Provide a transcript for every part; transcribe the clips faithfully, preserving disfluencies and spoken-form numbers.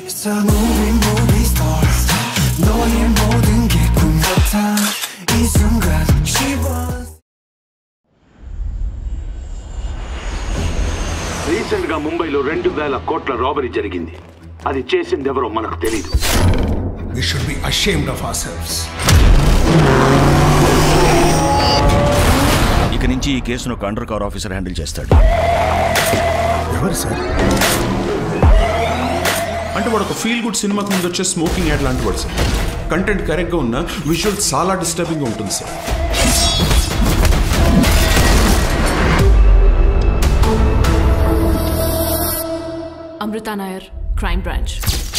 She's a movie movie star. 너의 모든 게 꿈 같아. 이 순간 she was. Recent గా ముంబైలో రెండు వేల కోట్ల రాబరీ జరిగింది. అది చేసింది ఎవరో మనకు తెలియదు. We should be ashamed of ourselves. ఇక నుంచి ఈ కేసును ఒక అండర్ కవర్ ఆఫీసర్ హ్యాండిల్ చేస్తాడు. ఎవరు సార్? అంటే వాడు ఒక ఫీల్ గుడ్ సినిమాకి ముందు వచ్చే స్మోకింగ్ యాడ్ లాంటి వాడు సార్. కంటెంట్ కరెక్ట్గా ఉన్న విజువల్ చాలా డిస్టర్బింగ్గా ఉంటుంది sir. Amrita Nair, crime branch.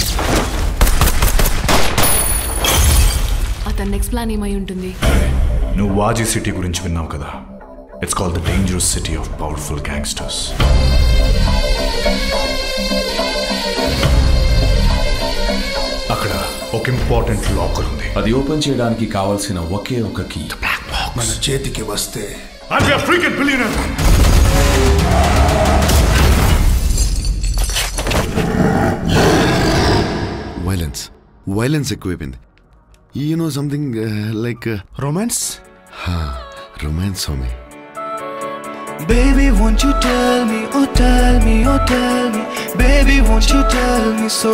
అతని నెక్స్ట్ ప్లాన్ ఏమై ఉంటుంది? నువ్వు వాజీ సిటీ గురించి విన్నావు కదా. It's called the dangerous city of powerful gangsters. అక్కడ ఒక ఇంపార్టెంట్ లాకర్ ఉంది. అది ఓపెన్ చేయడానికి కావాల్సిన ఒకే ఒక కీ. మన చేతికి వస్తే I'll be a freaking billionaire. Violence. Violence ఎక్కువైపోయింది. You know something uh, like uh, romance? Ha, romance homie. Baby, won't you tell me, oh tell me, oh tell me. Baby, won't you tell me so?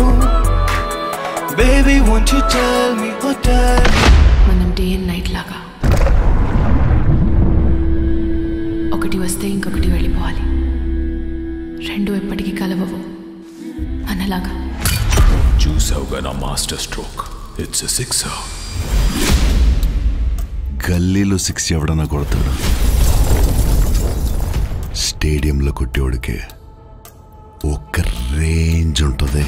Baby, won't you tell me, oh tell me. మనం day and night లాగా ఒకటి వస్తే ఇంకొకటి వెళ్ళిపోవాలి. రెండు ఎప్పటికీ కలవవు మనలాగా. చూసావుగా నా master stroke. It's a sixer. గల్లీలో సిక్స్ ఎవడన్నా కొడతాడు. స్టేడియంలో కొట్టేవాడికి ఒక్క రేంజ్ ఉంటుంది.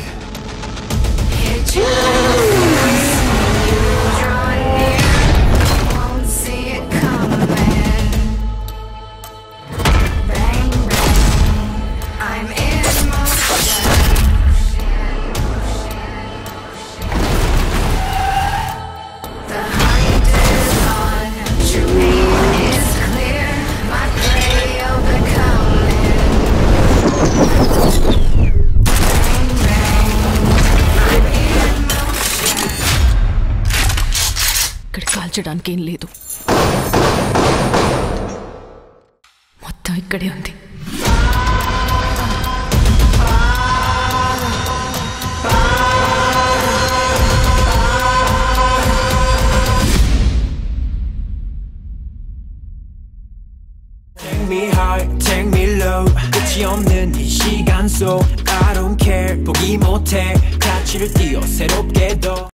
ఇక్కడ కాల్చడానికి ఏం లేదు, మొత్తం ఇక్కడే ఉంది. Take me high, take me low. 끝이 없는 이 시간 속 I don't care. 포기 못해. 가치를 띄워 새롭게 더.